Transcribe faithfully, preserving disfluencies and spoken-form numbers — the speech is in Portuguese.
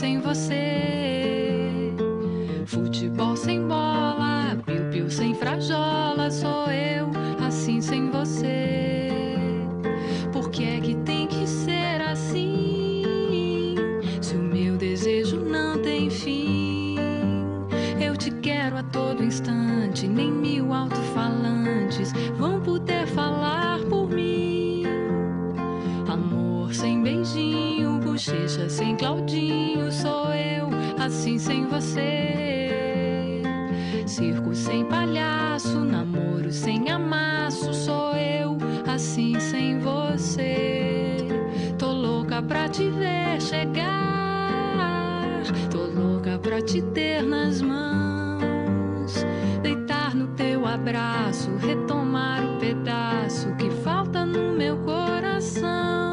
sem você. Futebol sem bola, piu-piu sem frajola, sou eu assim sem você. Por que é que tem que ser assim? Se o meu desejo não tem fim, eu te quero a todo instante, nem mil alto-falantes vão poder falar por mim. Amor sem beijinho, bochecha sem Claudinho, sou eu assim sem você. Circo sem palhaço, namoro sem amasso, sou eu assim sem você. Tô louca pra te ver chegar, tô louca pra te ter nas mãos, deitar no teu abraço, retomar o pedaço que falta no meu coração.